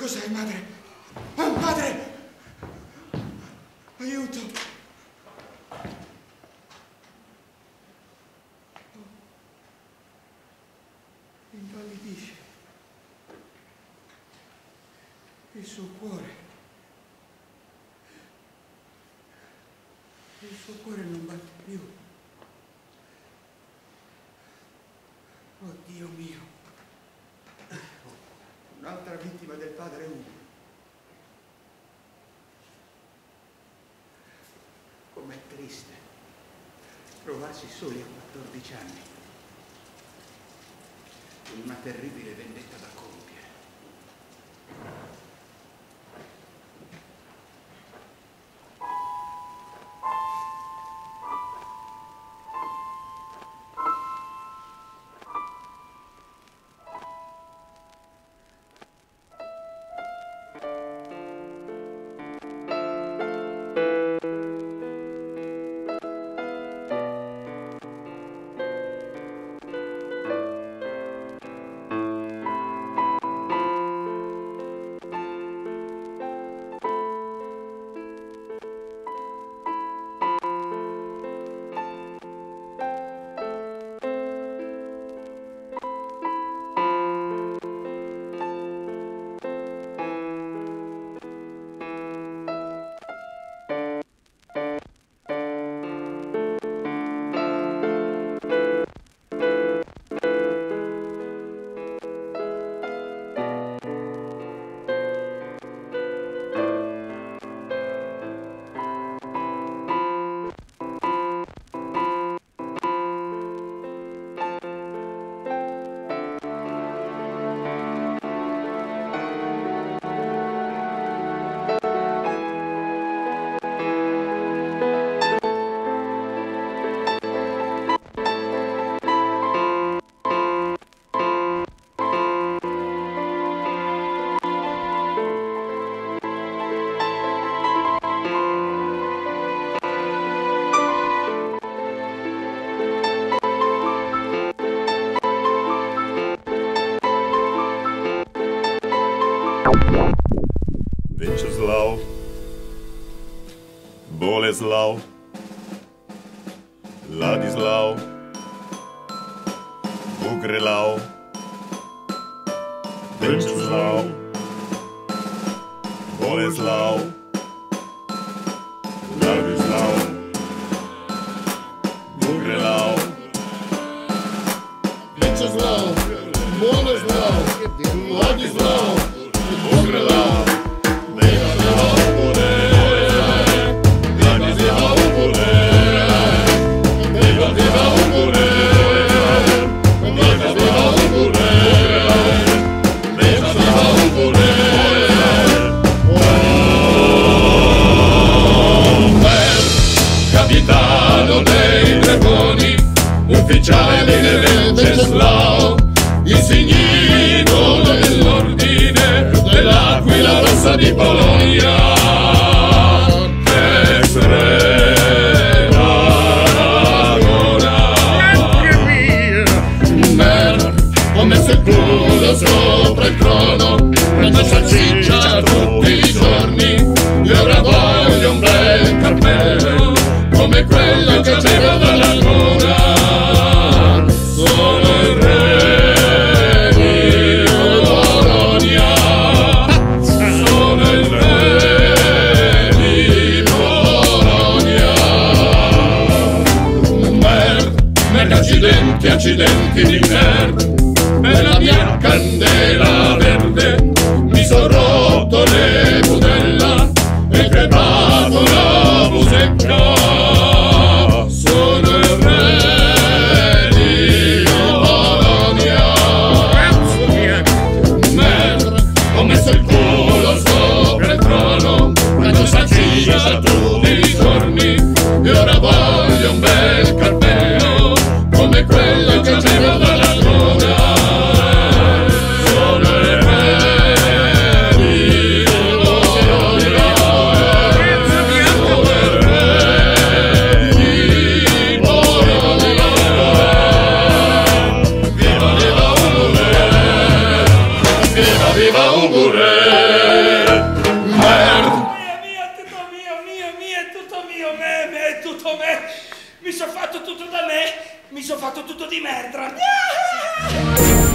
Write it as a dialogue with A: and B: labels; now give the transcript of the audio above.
A: Cos'è, madre? Oh, madre! Aiuto! Impallidisce. Il suo cuore. Il suo cuore non batte più. Oh Dio mio. Un'altra vittima del padre Ugo. Com'è triste trovarsi soli a 14 anni. Una terribile vendetta da compiere.
B: Večeslav, Boleslav, Ladislav, Ugrilav, Večeslav, Boleslav, Ladislav, Ugrilav,
C: Večeslav, Boleslav, Ladislav, Ugrilav.
D: Capitano dei dragoni, ufficiale di Večeslav, insignito dell'ordine dell'Aquila Rossa di Polonia, ex re d'Aragona. Ho messo il culo sopra il trono, prendo salsiccia tutti i giorni, e ora voglio un bel cappello come quello che avevo dalla corona. Sono il re di Polonia, sono il re di Polonia. Merda, accidenti, accidenti di merda, per la mia candela verde mi son rotto le budella e crepato la musecca. Tutti i giorni, e ora voglio un bel cappello come quello che avevo dalla corona. Sono il re di Polonia, sono il re di Polonia. Viva, viva Ugo re, viva, viva Ugo re.
E: fatto tutto da me, mi sono fatto tutto di Mertra.